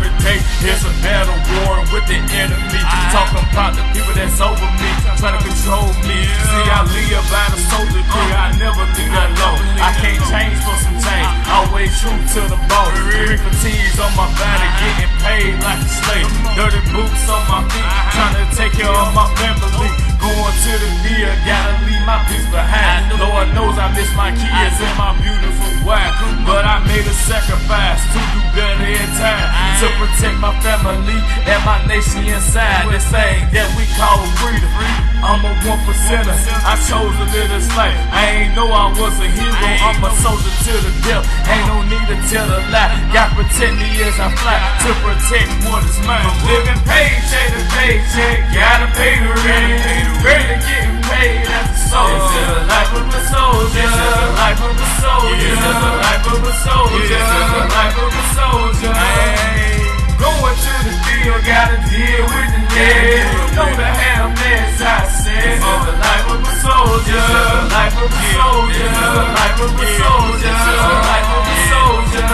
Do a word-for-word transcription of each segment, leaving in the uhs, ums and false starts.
every day is a battle war with the enemy. Talking about the people that's over me, trying to control me. See, I live by the soldier creed, I never leave that low. I can't change for some change, always true to the bone. Three fatigues on my body, getting paid like a slave. Dirty boots on my feet, trying to take care of my family. Going to the field, gotta leave my peace behind. Lord knows I miss my kids and my beautiful wife, but I made a sacrifice to do better in time, to protect my family and my nation inside. This thing that we call freedom, I'm a one percenter. I chose to live this life. I ain't know I was a hero, I'm a soldier to the death. Ain't no need to tell a lie, gotta protect me as I fly, to protect what is mine. Living paycheck to paycheck, gotta pay the rent. Barely getting paid as a soldier. This is the life of a soldier. This is the life of a soldier. This is the life of a soldier. This is the life of a soldier. Hey, going to the field, gotta deal with the dead. Know the helpless, I said. This is the life of a soldier. This is the life of a soldier. This is the life of a soldier. This is the life of a soldier.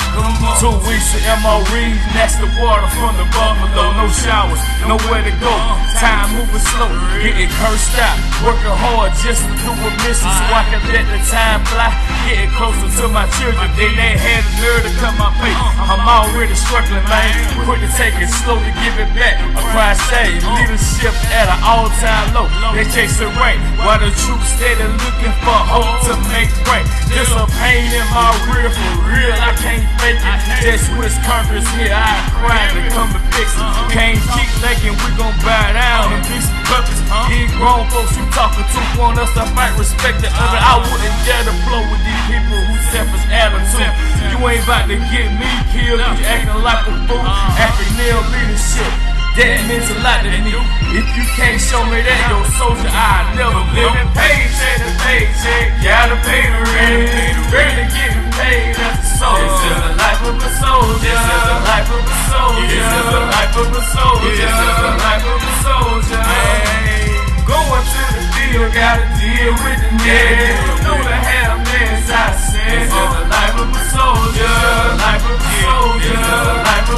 Two weeks of M O E, next to water from the buffalo. No showers, nowhere to go. Time moving slow, getting cursed out. Working hard just to do a mission so I can let the time fly. Getting closer to my children, they ain't had the nerve to cut my pay. I'm already struggling, man. Quick to take it, slow to give it back. I cry shade, leadership at an all-time low. They chase the rank, while the troops steady looking for hope to make break. There's a pain in my rear, for real, I can't fake it. Just wish Congress here, I cry to come and fix it. Can't keep thinking we gon' bow down and be some puppets. These grown folks you talking to want us to fight, respect the other. I wouldn't dare to blow with these people who selfish attitude. You ain't about to get me killed, you acting like a fool. Acting nil leadership, that means a lot to me. If you can't show me that, yo soldier, I never live. Paycheck to paycheck, gotta pay the rent. Barely getting paid as a soldier. This is the life of a soldier. This is the life of a soldier. This is the life of a soldier. This is the life of a soldier. Hey, going to the field, gotta deal with the dead. Know the helpless, I said. This is the life of a soldier. Life of a soldier. Life of